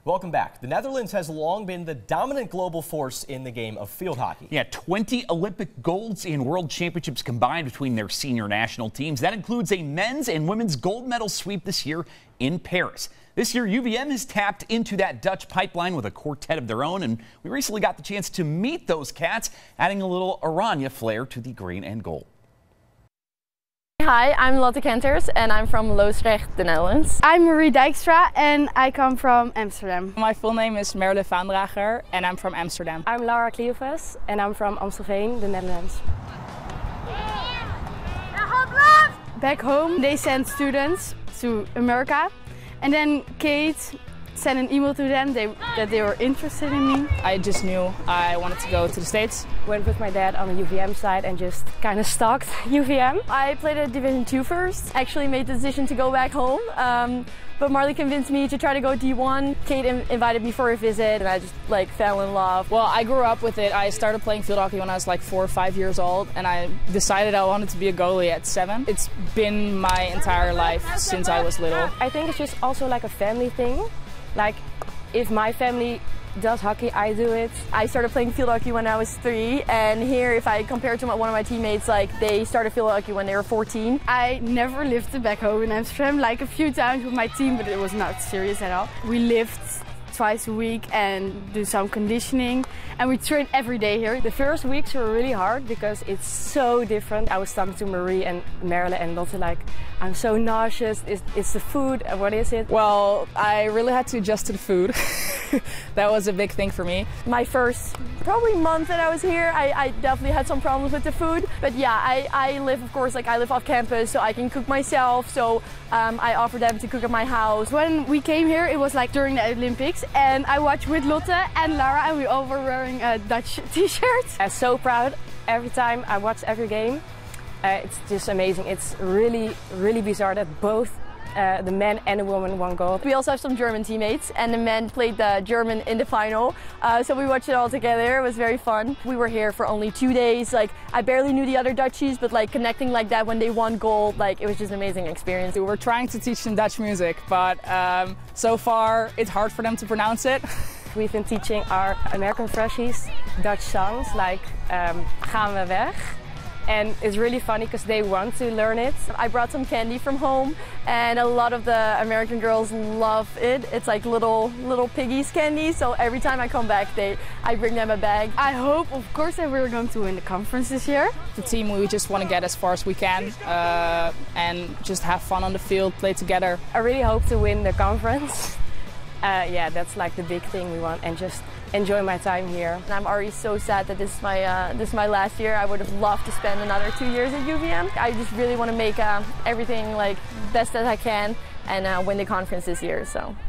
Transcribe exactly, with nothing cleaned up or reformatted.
Welcome back. The Netherlands has long been the dominant global force in the game of field hockey. Yeah, twenty Olympic golds and world championships combined between their senior national teams. That includes a men's and women's gold medal sweep this year in Paris. This year, U V M has tapped into that Dutch pipeline with a quartet of their own, and we recently got the chance to meet those cats, adding a little Oranje flair to the green and gold. Hi, I'm Lotte Kenters and I'm from Loosdrecht, the Netherlands. I'm Marie Dijkstra and I come from Amsterdam. My full name is Merle Vaandrager and I'm from Amsterdam. I'm Laura Cleophas and I'm from Amstelveen, the Netherlands. Back home they send students to America, and then Kate sent an email to them they, that they were interested in me. I just knew I wanted to go to the States. Went with my dad on the U V M side and just kind of stalked U V M. I played at Division two first, actually made the decision to go back home, um, but Marley convinced me to try to go D one. Kate invited me for a visit and I just like fell in love. Well, I grew up with it. I started playing field hockey when I was like four or five years old, and I decided I wanted to be a goalie at seven. It's been my entire life since I was little. I think it's just also like a family thing. Like, if my family does hockey, I do it. I started playing field hockey when I was three, and here, if I compare to my, one of my teammates, like they started field hockey when they were fourteen. I never lived back home in Amsterdam, like a few times with my team, but it was not serious at all. We lived twice a week and do some conditioning, and we train every day here. The first weeks were really hard because it's so different. I was talking to Marie and Merle and Lotte like, I'm so nauseous, it's, it's the food, what is it? Well, I really had to adjust to the food. That was a big thing for me. My first probably month that I was here, I, I definitely had some problems with the food. But yeah, I, I live, of course, like I live off campus, so I can cook myself. So um, I offer them to cook at my house. When we came here, it was like during the Olympics, and I watched with Lotte and Lara, and we all were wearing a Dutch t-shirt. I'm so proud every time I watch every game. Uh, it's just amazing. It's really, really bizarre that both uh, the men and the women won gold. We also have some German teammates, and the men played the German in the final, uh, so we watched it all together. It was very fun. We were here for only two days. Like, I barely knew the other Dutchies, but like connecting like that when they won gold, like it was just an amazing experience. We were trying to teach them Dutch music, but um, so far it's hard for them to pronounce it. We've been teaching our American freshies Dutch songs like um, Gaan we weg. And it's really funny because they want to learn it. I brought some candy from home, and a lot of the American girls love it. It's like little little piggies candy, so every time I come back, they I bring them a bag. I hope, of course, that we're going to win the conference this year. The team, we just want to get as far as we can uh, and just have fun on the field, play together. I really hope to win the conference. Uh, yeah, that's like the big thing we want, and just enjoy my time here. And I'm already so sad that this is my uh, this is my last year. I would have loved to spend another two years at U V M. I just really want to make uh, everything like best as I can and uh, win the conference this year. So.